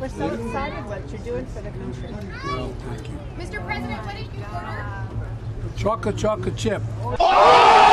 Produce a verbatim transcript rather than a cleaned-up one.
we're so excited what you're doing for the country. Well, thank you. Mister President, what did you order? Chocolate chocolate chip.